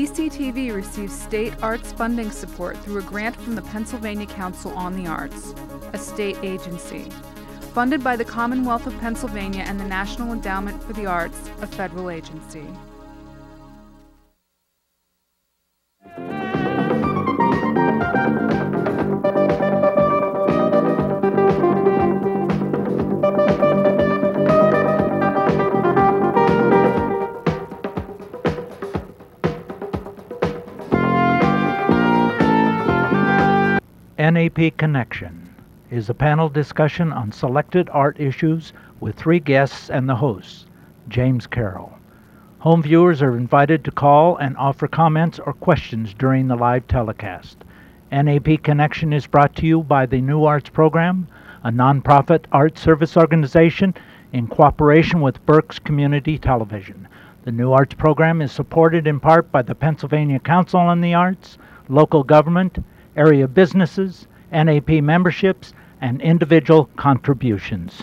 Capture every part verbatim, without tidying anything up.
C T V receives state arts funding support through a grant from the Pennsylvania Council on the Arts, a state agency. Funded by the Commonwealth of Pennsylvania and the National Endowment for the Arts, a federal agency. N A P Connection is a panel discussion on selected art issues with three guests and the host, James Carroll. Home viewers are invited to call and offer comments or questions during the live telecast. N A P Connection is brought to you by the New Arts Program, a nonprofit art service organization in cooperation with Berks Community Television. The New Arts Program is supported in part by the Pennsylvania Council on the Arts, local government, area businesses, N A P memberships, and individual contributions.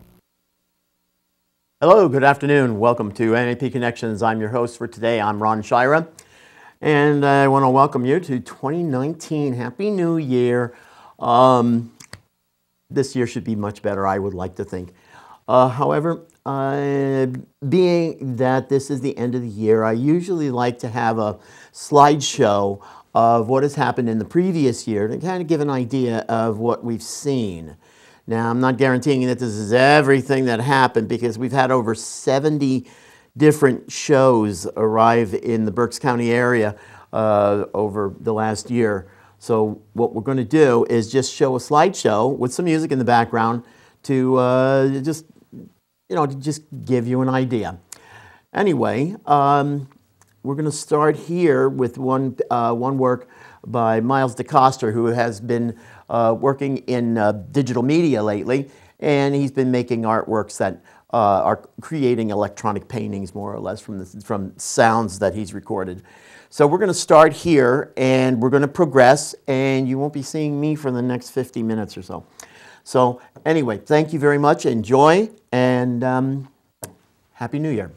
Hello, good afternoon. Welcome to N A P Connections. I'm your host for today. I'm Ron Schira, and I want to welcome you to twenty nineteen. Happy New Year. Um, this year should be much better, I would like to think. Uh, however, uh, being that this is the end of the year, I usually like to have a slideshow of what has happened in the previous year to kind of give an idea of what we've seen. Now, I'm not guaranteeing that this is everything that happened because we've had over seventy different shows arrive in the Berks County area uh, over the last year. So what we're going to do is just show a slideshow with some music in the background to uh, just, you know, to just give you an idea. Anyway, um, we're going to start here with one, uh, one work by Miles DeCoster, who has been uh, working in uh, digital media lately, and he's been making artworks that uh, are creating electronic paintings, more or less, from, the, from sounds that he's recorded. So we're going to start here, and we're going to progress, and you won't be seeing me for the next fifty minutes or so. So anyway, thank you very much. Enjoy, and um, Happy New Year.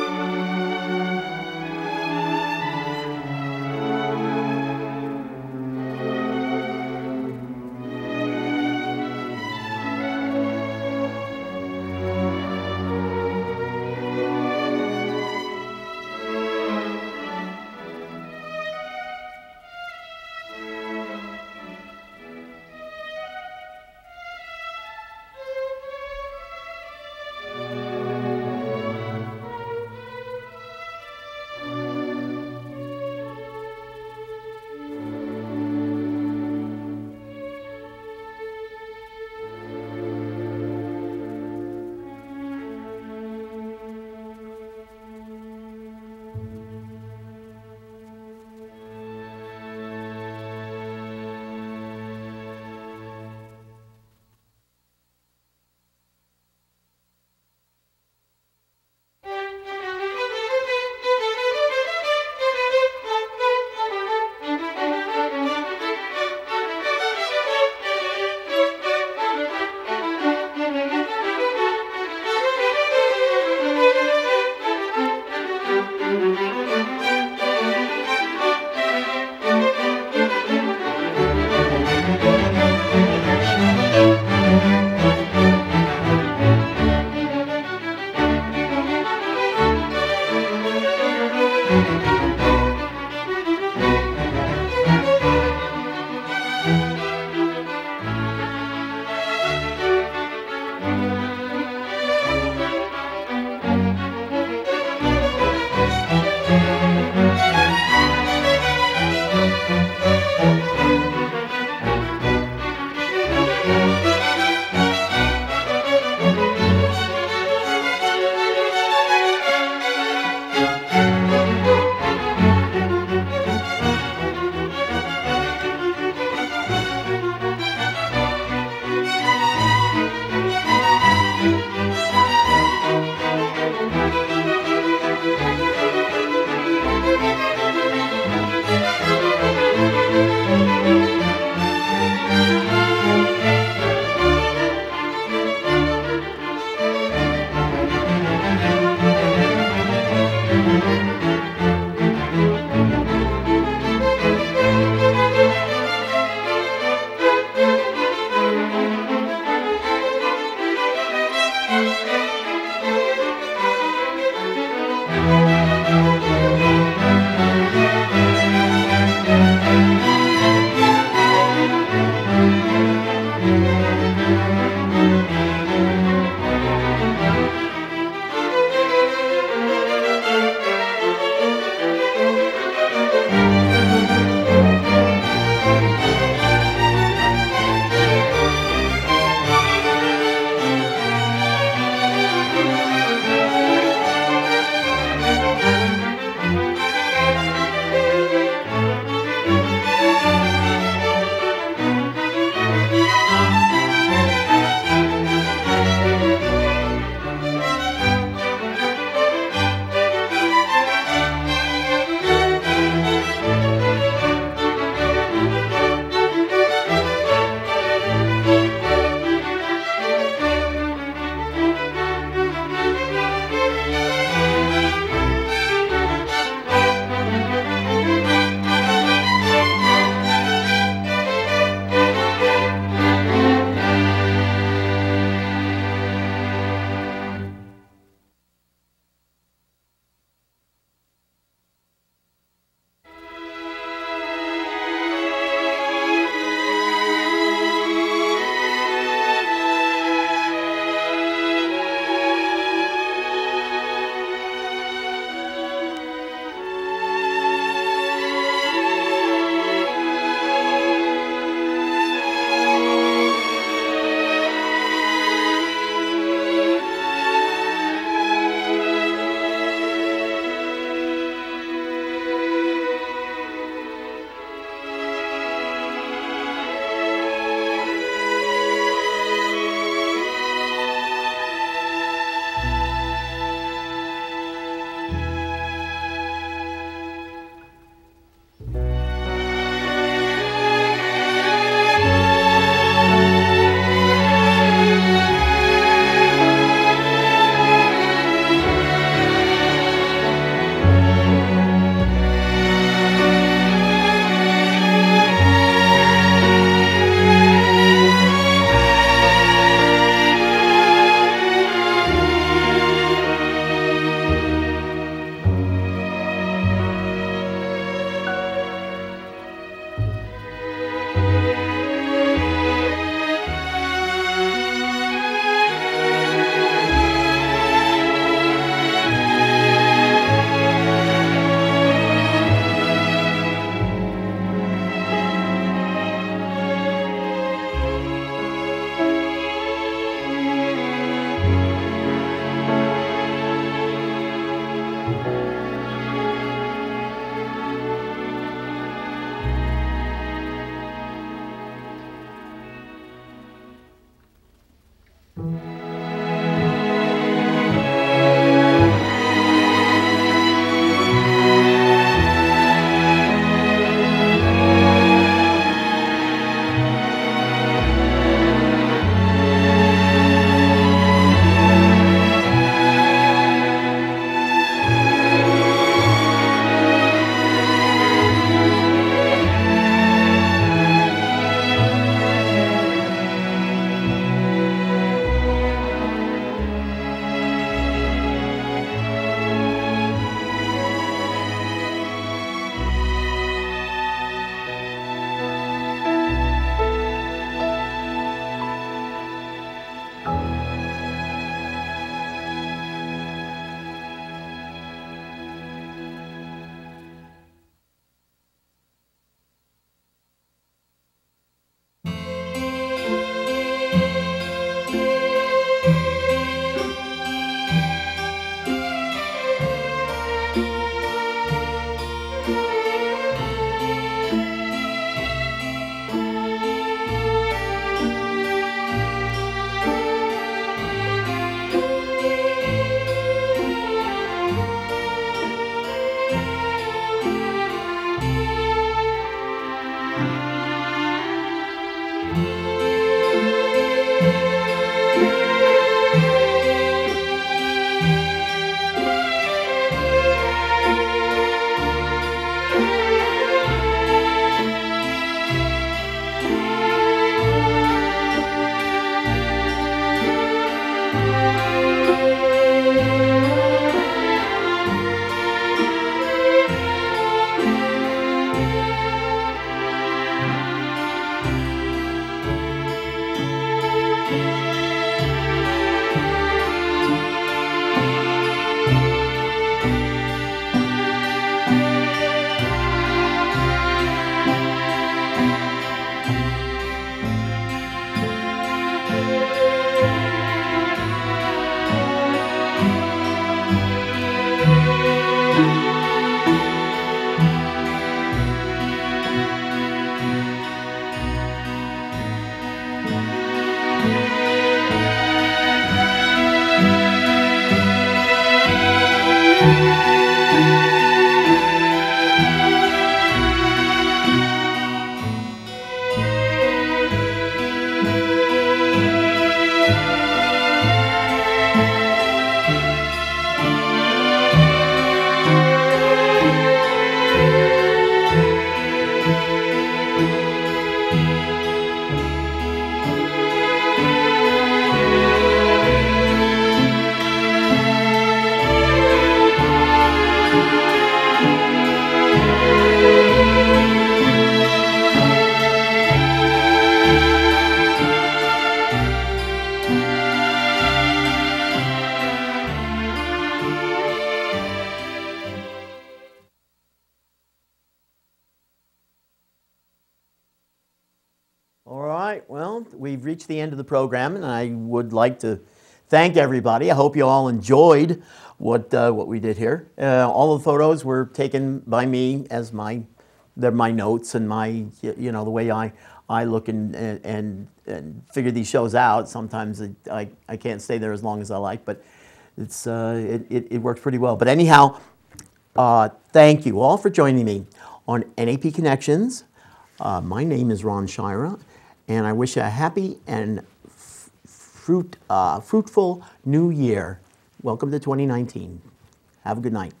right, well, we've reached the end of the program, and I would like to thank everybody. I hope you all enjoyed what uh, what we did here. Uh, all the photos were taken by me as my they're my notes and my you know the way I I look and and and figure these shows out. Sometimes it, I I can't stay there as long as I like, but it's uh, it, it it works pretty well. But anyhow, uh, thank you all for joining me on N A P Connections. Uh, my name is Ron Schira, and I wish you a happy and f fruit, uh, fruitful new year. Welcome to twenty nineteen. Have a good night.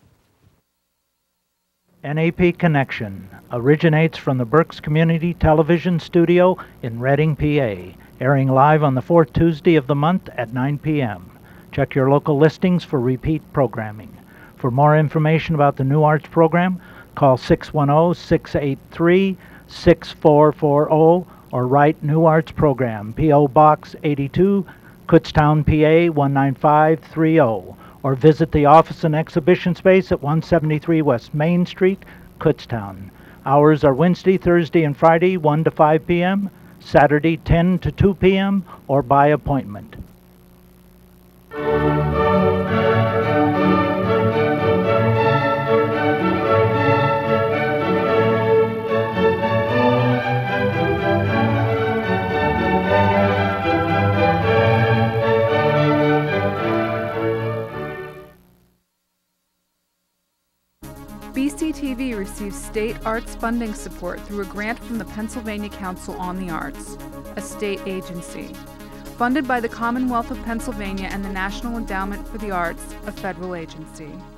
N A P Connection originates from the Berks Community Television Studio in Reading, P A, airing live on the fourth Tuesday of the month at nine p m Check your local listings for repeat programming. For more information about the New Arts program, call six one zero, six eight three, six four four zero or write New Arts Program, P O Box eighty-two, Kutztown, P A one nine five three zero, or visit the office and exhibition space at one seventy-three West Main Street, Kutztown. Hours are Wednesday, Thursday, and Friday, one to five p m, Saturday, ten to two p m, or by appointment. B C T V receives state arts funding support through a grant from the Pennsylvania Council on the Arts, a state agency. Funded by the Commonwealth of Pennsylvania and the National Endowment for the Arts, a federal agency.